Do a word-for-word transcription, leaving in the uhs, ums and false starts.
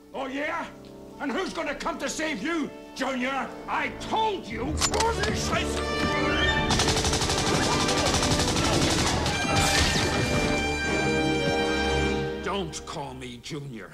Oh, yeah? And who's gonna come to save you, Junior? I told you! Don't call me Junior.